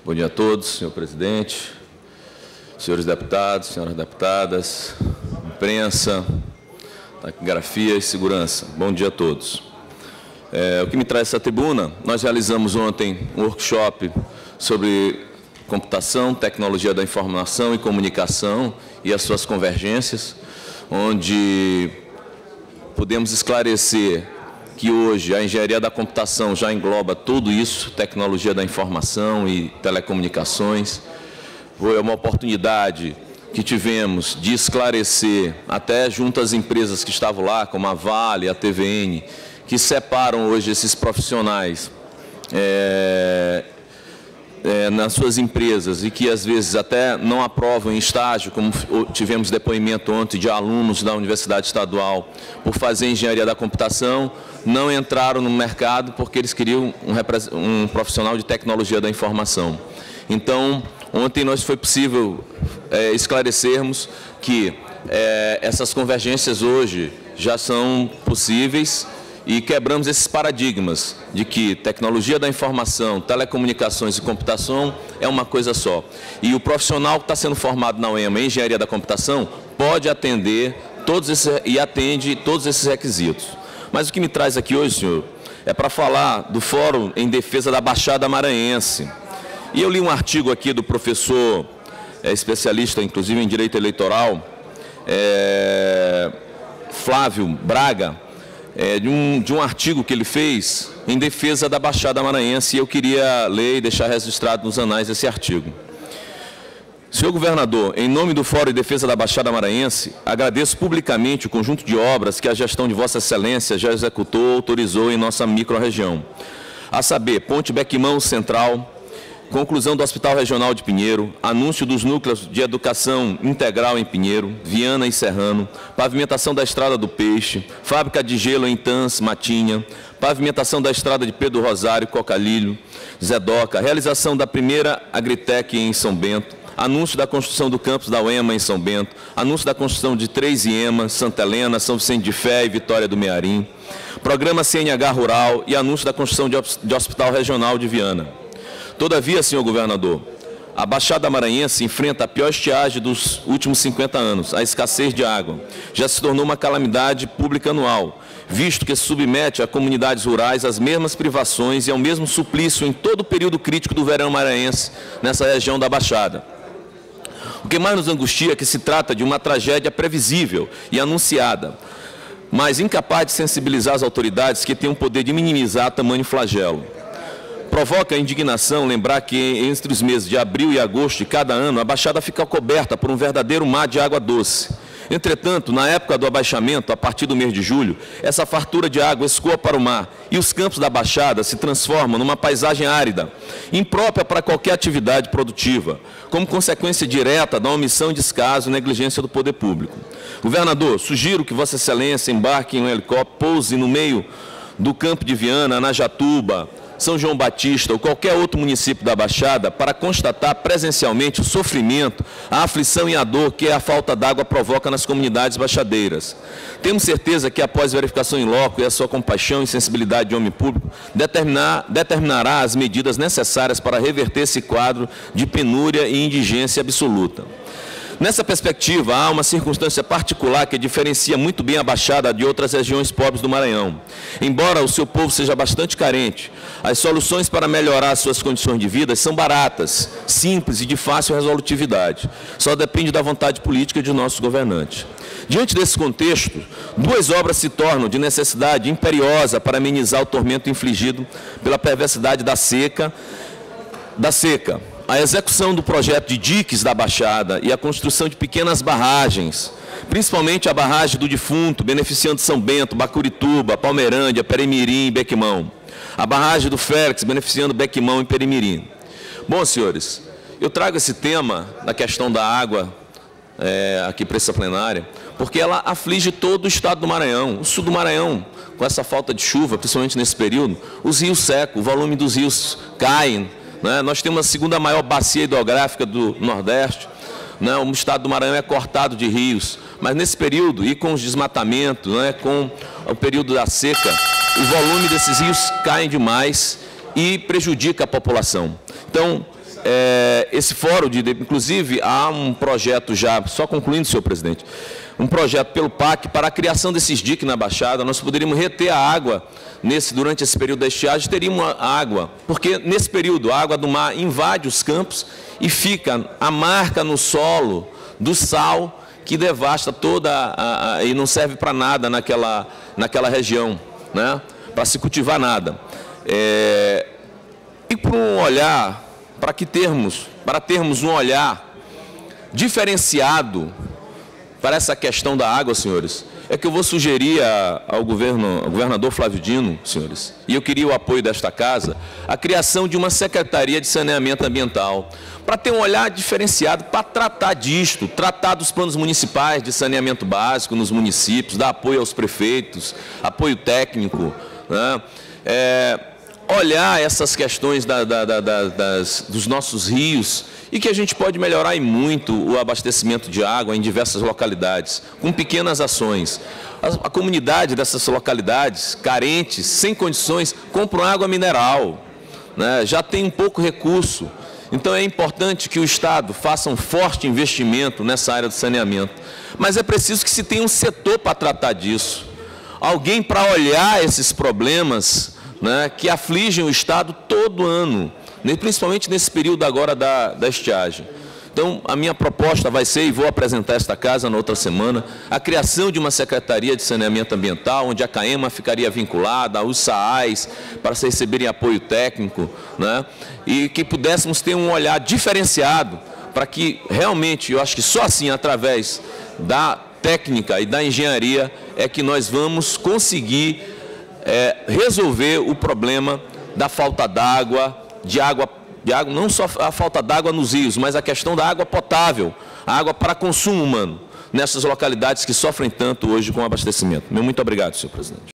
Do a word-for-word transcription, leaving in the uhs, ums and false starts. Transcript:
Bom dia a todos, senhor presidente, senhores deputados, senhoras deputadas, imprensa, taquigrafia e segurança. Bom dia a todos. É, o que me traz essa tribuna, nós realizamos ontem um workshop sobre computação, tecnologia da informação e comunicação e as suas convergências, onde podemos esclarecer que hoje a engenharia da computação já engloba tudo isso, tecnologia da informação e telecomunicações. Foi uma oportunidade que tivemos de esclarecer, até junto às empresas que estavam lá, como a Vale, a T V N, que separam hoje esses profissionais é, é, nas suas empresas e que às vezes até não aprovam em estágio, como tivemos depoimento ontem de alunos da Universidade Estadual por fazer engenharia da computação, não entraram no mercado porque eles queriam um, um profissional de tecnologia da informação. Então, ontem nós foi possível é, esclarecermos que é, essas convergências hoje já são possíveis e quebramos esses paradigmas de que tecnologia da informação, telecomunicações e computação é uma coisa só. E o profissional que está sendo formado na U E M A em engenharia da computação pode atender todos esses, e atende todos esses requisitos. Mas o que me traz aqui hoje, senhor, é para falar do Fórum em Defesa da Baixada Maranhense. E eu li um artigo aqui do professor, é, especialista, inclusive, em Direito Eleitoral, é, Flávio Braga, é, de, um, de um artigo que ele fez em defesa da Baixada Maranhense, e eu queria ler e deixar registrado nos anais esse artigo. Senhor governador, em nome do Fórum em Defesa da Baixada Maranhense, agradeço publicamente o conjunto de obras que a gestão de Vossa Excelência já executou ou autorizou em nossa microrregião. A saber, Ponte Bequimão Central, conclusão do Hospital Regional de Pinheiro, anúncio dos núcleos de educação integral em Pinheiro, Viana e Serrano, pavimentação da Estrada do Peixe, fábrica de gelo em Tans, Matinha, pavimentação da Estrada de Pedro Rosário, Cocalilho, Zedoca, realização da primeira Agritec em São Bento, anúncio da construção do campus da U E M A em São Bento, anúncio da construção de três I E M A, Santa Helena, São Vicente de Fé e Vitória do Mearim, programa C N H Rural e anúncio da construção de Hospital Regional de Viana. Todavia, senhor governador, a Baixada Maranhense enfrenta a pior estiagem dos últimos cinquenta anos, a escassez de água. Já se tornou uma calamidade pública anual, visto que submete a comunidades rurais às mesmas privações e ao mesmo suplício em todo o período crítico do verão maranhense nessa região da Baixada. O que mais nos angustia é que se trata de uma tragédia previsível e anunciada, mas incapaz de sensibilizar as autoridades que têm o poder de minimizar tamanho flagelo. Provoca indignação lembrar que entre os meses de abril e agosto de cada ano, a Baixada fica coberta por um verdadeiro mar de água doce. Entretanto, na época do abaixamento, a partir do mês de julho, essa fartura de água escoa para o mar e os campos da Baixada se transformam numa paisagem árida, imprópria para qualquer atividade produtiva, como consequência direta da omissão, descaso e negligência do poder público. Governador, sugiro que Vossa Excelência embarque em um helicóptero, pouse no meio do campo de Viana, na Jatuba, São João Batista ou qualquer outro município da Baixada para constatar presencialmente o sofrimento, a aflição e a dor que a falta d'água provoca nas comunidades baixadeiras. Temos certeza que, após verificação em loco e a sua compaixão e sensibilidade de homem público, determinar, determinará as medidas necessárias para reverter esse quadro de penúria e indigência absoluta. Nessa perspectiva, há uma circunstância particular que diferencia muito bem a Baixada de outras regiões pobres do Maranhão. Embora o seu povo seja bastante carente, as soluções para melhorar suas condições de vida são baratas, simples e de fácil resolutividade. Só depende da vontade política de nossos governantes. Diante desse contexto, duas obras se tornam de necessidade imperiosa para amenizar o tormento infligido pela perversidade da seca, da seca. A execução do projeto de diques da Baixada e a construção de pequenas barragens, principalmente a barragem do Defunto, beneficiando São Bento, Bacurituba, Palmeirândia, Peremirim e Bequimão. A barragem do Félix, beneficiando Bequimão e Peremirim. Bom, senhores, eu trago esse tema da questão da água é, aqui para essa plenária, porque ela aflige todo o estado do Maranhão, o sul do Maranhão, com essa falta de chuva, principalmente nesse período, os rios secam, o volume dos rios cai. Né? Nós temos a segunda maior bacia hidrográfica do Nordeste. Né? O estado do Maranhão é cortado de rios. Mas nesse período, e com os desmatamentos, né? com o período da seca, o volume desses rios cai demais e prejudica a população. Então, é, esse fórum, de, inclusive, há um projeto já, só concluindo, senhor presidente, um projeto pelo P A C para a criação desses diques na Baixada. Nós poderíamos reter a água nesse, durante esse período da estiagem, teríamos água, porque nesse período a água do mar invade os campos e fica a marca no solo do sal que devasta toda a, a, e não serve para nada naquela, naquela região, né? Para se cultivar nada. É, e por um olhar, para que termos, para termos um olhar diferenciado para essa questão da água, senhores, é que eu vou sugerir ao, governo, ao governador Flávio Dino, senhores, e eu queria o apoio desta casa, a criação de uma Secretaria de Saneamento Ambiental, para ter um olhar diferenciado, para tratar disto, tratar dos planos municipais de saneamento básico nos municípios, dar apoio aos prefeitos, apoio técnico, né? É, olhar essas questões da, da, da, da, das, dos nossos rios e que a gente pode melhorar e muito o abastecimento de água em diversas localidades, com pequenas ações. A, a comunidade dessas localidades, carentes, sem condições, compram água mineral, né? Já tem um pouco recurso. Então é importante que o Estado faça um forte investimento nessa área do saneamento. Mas é preciso que se tenha um setor para tratar disso. Alguém para olhar esses problemas, né, que afligem o Estado todo ano, principalmente nesse período agora da, da estiagem. Então, a minha proposta vai ser, e vou apresentar esta casa na outra semana, a criação de uma Secretaria de Saneamento Ambiental, onde a CAEMA ficaria vinculada, os SAAs, para se receberem apoio técnico, né, e que pudéssemos ter um olhar diferenciado, para que realmente, eu acho que só assim, através da técnica e da engenharia, é que nós vamos conseguir é, resolver o problema da falta d'água, de água, de água, não só a falta d'água nos rios, mas a questão da água potável, a água para consumo humano, nessas localidades que sofrem tanto hoje com o abastecimento. Meu muito obrigado, senhor presidente.